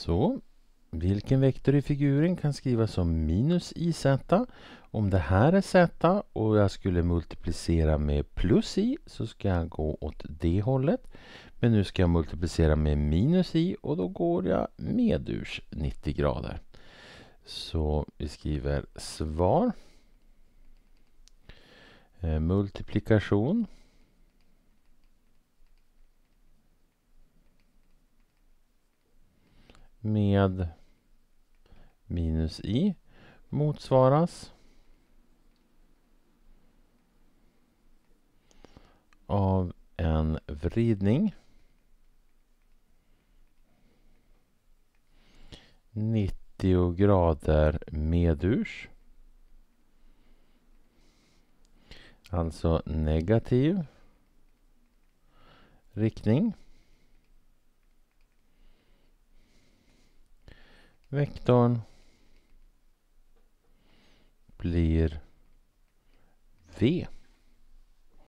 Så, vilken vektor i figuren kan skrivas som minus i z? Om det här är z och jag skulle multiplicera med plus i så ska jag gå åt det hållet. Men nu ska jag multiplicera med minus i och då går jag medurs 90 grader. Så vi skriver svar. Multiplikation. Med minus i motsvaras av en vridning 90 grader medurs, alltså negativ riktning. Vektorn blir V.